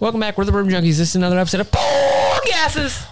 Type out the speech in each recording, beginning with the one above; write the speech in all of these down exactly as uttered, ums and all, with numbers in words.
Welcome back. We're the Bourbon Junkies. This is another episode of Poor Gases.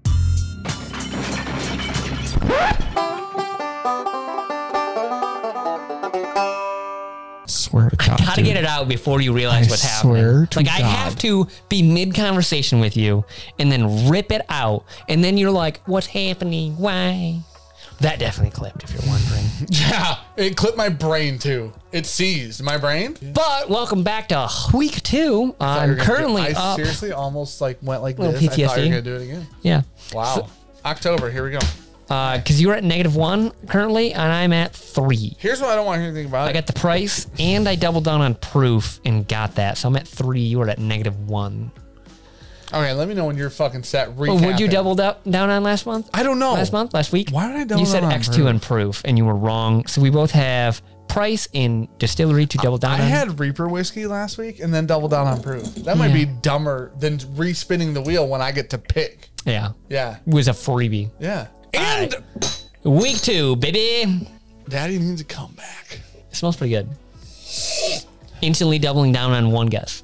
Swear to God, I gotta dude. get it out before you realize I what's happening. swear to like I God. have to be mid-conversation with you and then rip it out, and then you're like, "What's happening? Why?" That definitely clipped, if you're wondering. Yeah, it clipped my brain too. It seized my brain. But welcome back to week two. I'm currently do, I up. seriously almost like went like Little this. P T S D. I thought you were gonna do it again. Yeah. Wow. So, October. Here we go. uh, because you're at negative one currently, and I'm at three. Here's what I don't want to hear anything about. I got the price, and I doubled down on proof and got that. So I'm at three. You were at negative one. Okay, let me know when you're fucking set. Oh, would you double da- down on last month? I don't know. Last month? Last week? Why would I double You said down on X two proof? and proof, and you were wrong. So we both have price in distillery to double down I on. had Reaper whiskey last week and then double down on proof. That might Yeah. be dumber than respinning the wheel when I get to pick. Yeah. Yeah. It was a freebie. Yeah. And Week two, baby. Daddy needs to come back. It smells pretty good. Instantly doubling down on one guess.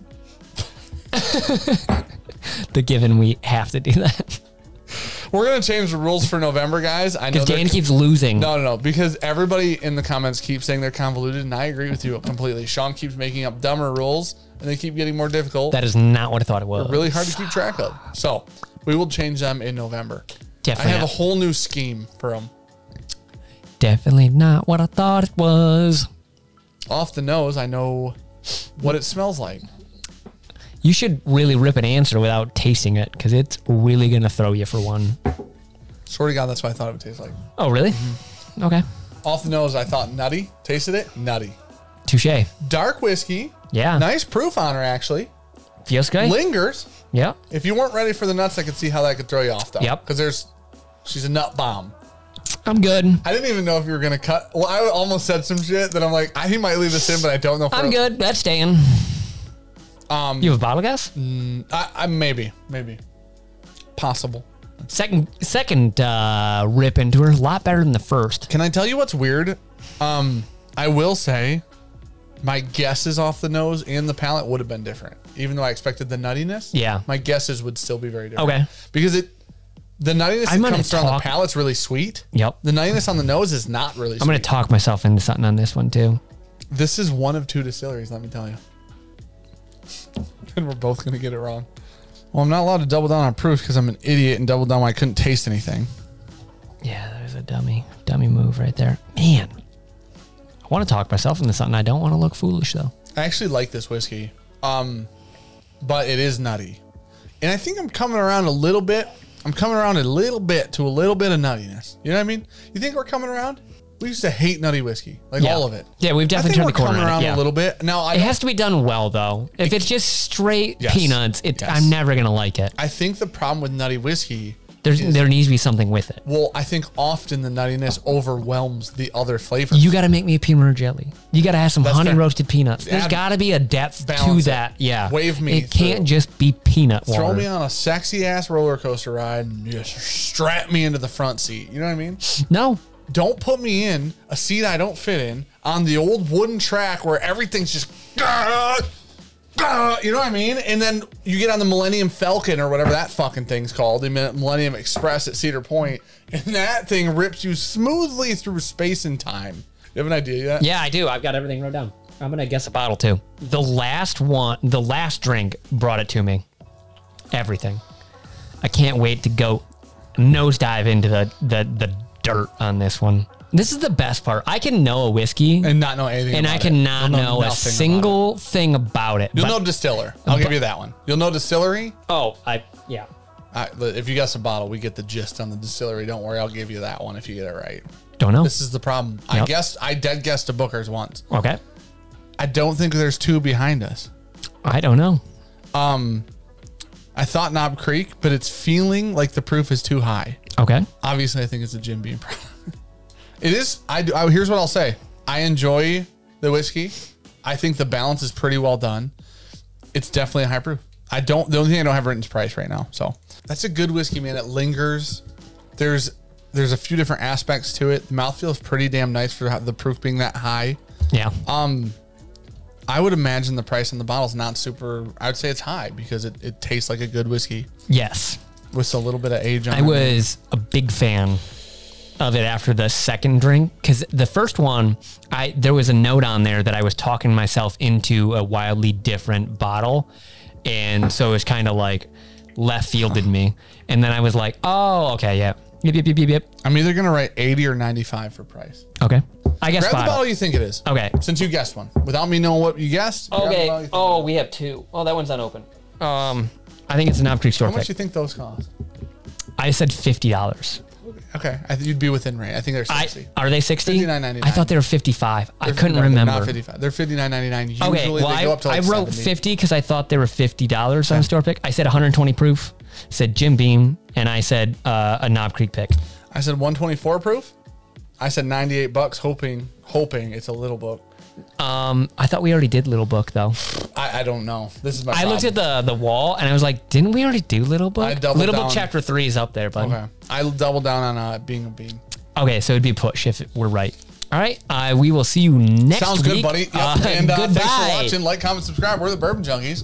The given we have to do that. We're gonna change the rules for November, guys. I know Because they're- Dan keeps losing. No, no, no. Because everybody in the comments keeps saying they're convoluted, and I agree with you completely. Sean keeps making up dumber rules, and they keep getting more difficult. That is not what I thought it was. They're really hard to keep track of. So we will change them in November. Definitely I have not. a whole new scheme for them. Definitely not what I thought it was. Off the nose, I know what it smells like. You should really rip an answer without tasting it, because it's really going to throw you for one. Swear to God, that's what I thought it would taste like. Oh, really? Mm-hmm. Okay. Off the nose, I thought nutty. Tasted it, nutty. Touche. Dark whiskey. Yeah. Nice proof on her, actually. Feels good. Lingers. Yeah. If you weren't ready for the nuts, I could see how that could throw you off, though. Yep. Because there's, she's a nut bomb. I'm good. I didn't even know if you were gonna cut. Well, I almost said some shit that I'm like, I, he might leave this in, but I don't know. For I'm good. That's staying. Um, You have a bottle guess? I, I maybe, maybe, possible. Second, second uh, rip into her, a lot better than the first. Can I tell you what's weird? Um, I will say, my guesses off the nose and the palate would have been different, even though I expected the nuttiness. Yeah. my guesses would still be very different. Okay. because it, the nuttiness I'm that gonna comes from the talk- palate's really sweet. Yep. The nuttiness on the nose is not really. I'm Sweet. going to talk myself into something on this one, too. This is one of two distilleries, let me tell you. And we're both going to get it wrong. Well, I'm not allowed to double down on proof because I'm an idiot and double down when I couldn't taste anything. Yeah, that was a dummy, dummy move right there. Man, I want to talk myself into something. I don't want to look foolish, though. I actually like this whiskey, um, but it is nutty. And I think I'm coming around a little bit. I'm coming around a little bit to a little bit of nuttiness. You know what I mean? You think we're coming around? We used to hate nutty whiskey, like Yeah. all of it. Yeah, we've I definitely think turned we're the corner coming on around it. Yeah. a little bit. Now, I It has to be done well, though. If it's just straight Yes. peanuts, it, Yes. I'm never going to like it. I think the problem with nutty whiskey, There's, is- there needs to be something with it. well, I think often the nuttiness overwhelms the other flavors. You got to make me a peanut butter jelly. You got to have some That's honey fair. roasted peanuts. There's Add- got to be a depth to balance it. that. Yeah. Wave me It can't through. just be peanut water. Throw me on a sexy ass roller coaster ride and just strap me into the front seat. You know what I mean? No. Don't put me in a seat I don't fit in on the old wooden track where everything's just, gah, gah, you know what I mean? And then you get on the Millennium Falcon or whatever that fucking thing's called, the Millennium Express at Cedar Point, and that thing rips you smoothly through space and time. You have an idea yet? Yeah, I do. I've got everything wrote down. I'm going to guess a bottle, too. The last one, the last drink brought it to me. Everything. I can't wait to go nosedive into the, the, the dirt on this one. This is the best part. I can know a whiskey And not know anything and about I it. cannot You'll know, a nothing about it. single thing about it. You'll but- know distiller. I'll give you that one. You'll know distillery. Oh, I, yeah. All right, if you guess a bottle, we get the gist on the distillery. Don't worry, I'll give you that one if you get it right. Don't know. This is the problem. I Yep. guessed, I dead guessed to Booker's once. Okay. I don't think there's two behind us. I don't know. Um, I thought Knob Creek, but it's feeling like the proof is too high. Okay. Obviously, I think it's a Jim Beam product. It is. I do. I, here's what I'll say. I enjoy the whiskey. I think the balance is pretty well done. It's definitely a high proof. I don't. The only thing I don't have written is price right now. So that's a good whiskey, man. It lingers. There's there's a few different aspects to it. The mouthfeel is pretty damn nice for the proof being that high. Yeah. Um, I would imagine the price on the bottle's not super. I would say it's high because it, it tastes like a good whiskey Yes. with a little bit of age on I it. was a big fan of it after the second drink because the first one, I there was a note on there that I was talking myself into a wildly different bottle, and so it was kind of like left fielded me. And then I was like, oh, okay, yeah, yep, yep, yep, yep, yep. I'm either gonna write eighty or ninety-five for price. Okay, I guess Grab the bottle. bottle you think it is. Okay. Since you guessed one, without me knowing what you guessed. grab the bottle you Okay. think Oh, it we have two. Oh, that one's unopened. Um, I think it's a Knob Creek is. store How much pick. do you think those cost? I said fifty dollars. Okay, I think you'd be within range. I think they're I sixty. are they sixty? fifty-nine ninety-nine. I thought they were fifty-five. I They're- couldn't no, they're remember. Not fifty-five. They're fifty-nine ninety-nine. Usually Okay, well, they go I, up to like I wrote seventy. fifty because I thought they were fifty dollars on store pick. I said one hundred twenty proof, said Jim Beam, and I said uh, a Knob Creek pick. I said one twenty-four proof. I said ninety-eight bucks, hoping hoping it's a little book. Um, I thought we already did Little Book though. I, I don't know. This is my. I looked at the the wall and I was like, didn't we already do Little Book? I doubled Little Book down. chapter three is up there, bud. Okay, I doubled down on uh, being a bean. Okay, so it'd be push if we're right. All right, uh, we will see you next Sounds week. good, buddy. Yep. Uh, and uh, goodbye. thanks for watching. Like, comment, subscribe. We're the Bourbon Junkies.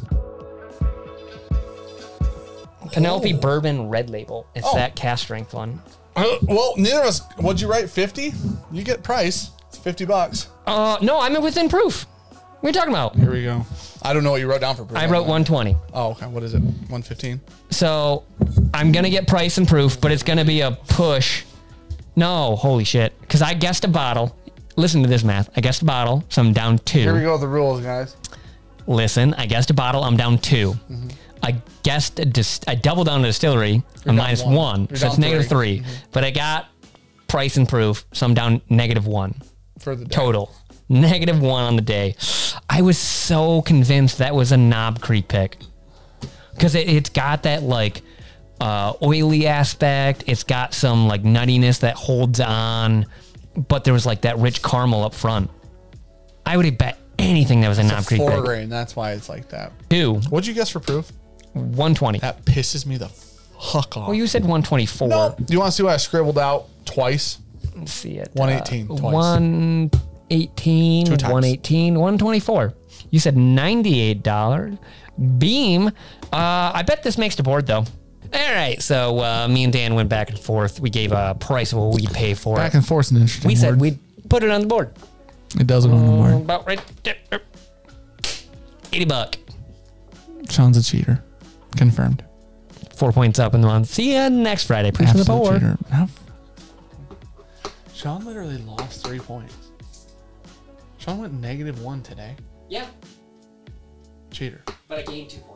Penelope Bourbon Red Label. It's Oh. that cast strength one. Uh, well, neither of us. What'd you write? fifty? You get price. It's fifty bucks. Uh, no, I'm within proof. What are you talking about? Here we go. I don't know what you wrote down for proof. I wrote one twenty. Oh, okay. What is it? one fifteen? So I'm gonna get price and proof, but it's gonna be a push. No, holy shit. Because I guessed a bottle. Listen to this math. I guessed a bottle, so I'm down two. Here we go with the rules, guys. Listen, I guessed a bottle, I'm down two. Mm-hmm. I guessed a dis- I doubled down a distillery, I'm down minus one. one, You're so it's down negative three. three. But I got price and proof, so I'm down negative one For the day. total. Negative one on the day. I was so convinced that was a Knob Creek pick because it, it's got that like uh, oily aspect. It's got some like nuttiness that holds on, but there was like that rich caramel up front. I would have bet anything that was a Knob Creek Four pick. grain. That's why it's like that. Two, What'd you guess for proof? one twenty. That pisses me the fuck off. Well, you said one twenty-four. No. Do you want to see what I scribbled out twice? Let's see it. one eighteen twice. one eighteen, Two times. one eighteen, one twenty-four. You said ninety-eight dollars. Beam. Uh, I bet this makes the board though. All right, so uh, me and Dan went back and forth. We gave a price of what we'd pay for Back it. and forth is an interesting We said word. we'd put it on the board. It does go on the board. About right there. eighty buck. Sean's a cheater. Confirmed. Four points up in the month. See ya next Friday. Push the Absolute board. cheater. How- Sean literally lost three points. Sean went negative one today. Yeah, Cheater. but I gained two points.